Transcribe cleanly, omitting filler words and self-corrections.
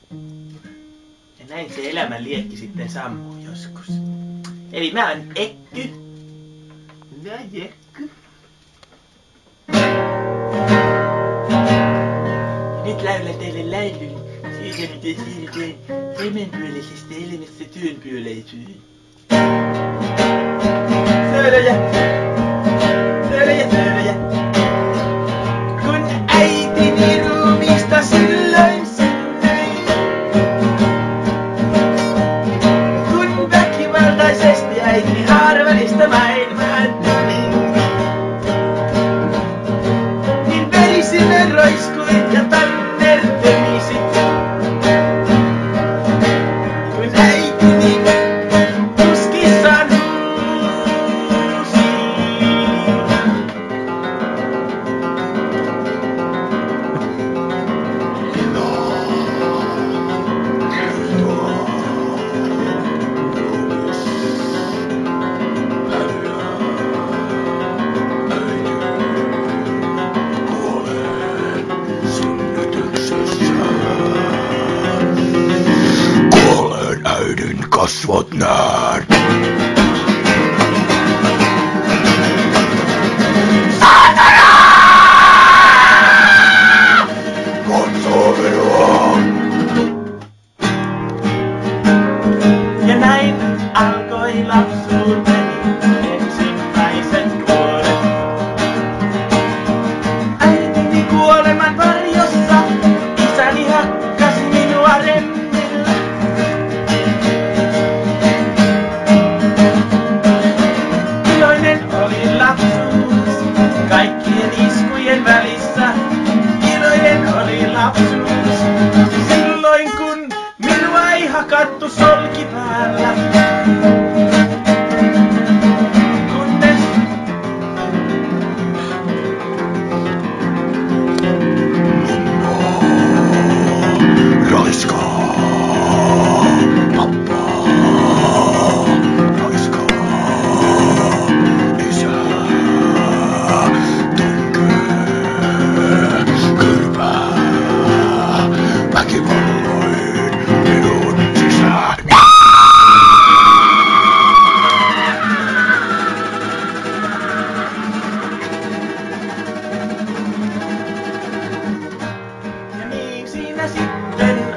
Ja näin se elämän liekki sitten sammuu joskus. Eli mä oon Ekky. Ja Jekku. Ja nyt laulan teille laulun siitä, miten siirrytään tämänpuoleisesta elämästä työnpuoleisuuteen. Söylöjä, söylöjä, söylöjä. Kun äitini ruumiista silloin synnyin. Kun väkivaltaisesti äitini harvanista maailmaan tulin. Niin verisinä roiskuin ja tannertelisin. Kun äitini tuskissaan huusi. Kuolleen äidin kasvot näen. Saatana! Katsoo minua! Ja näin alkoi lapsuuteni ensimmäiset vuodet. Äitini kuoleman varjossa isäni hakkasi minua remmillä. Iloinen oli lapsuus kaikkien iskujen välissä. Iloinen oli lapsuus silloin kun minua ei hakattu solki päällä. Kunnes Raiskaa. Pappa. Raiskaa. Isä. Tunkee. Kylpää. Väkivalloin minun sisään. ja niin siinä sitten